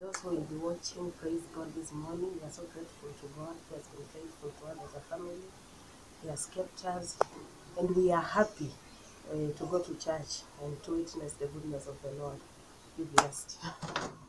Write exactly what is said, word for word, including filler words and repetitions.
Those who will be watching, praise God this morning. We are so grateful to God who has been faithful to us as a family. He has kept us, and we are happy uh, to go to church and to witness the goodness of the Lord. Be blessed.